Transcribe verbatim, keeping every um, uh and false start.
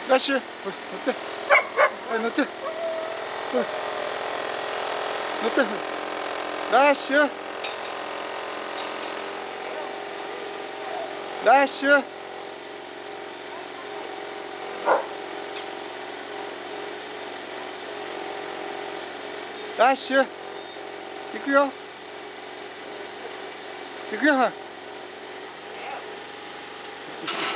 ラッシュ、ほら乗って、はい乗って、ほら乗って、ラッシュ、ラッシュ、ラッシュ、行くよ、行くよ、はい。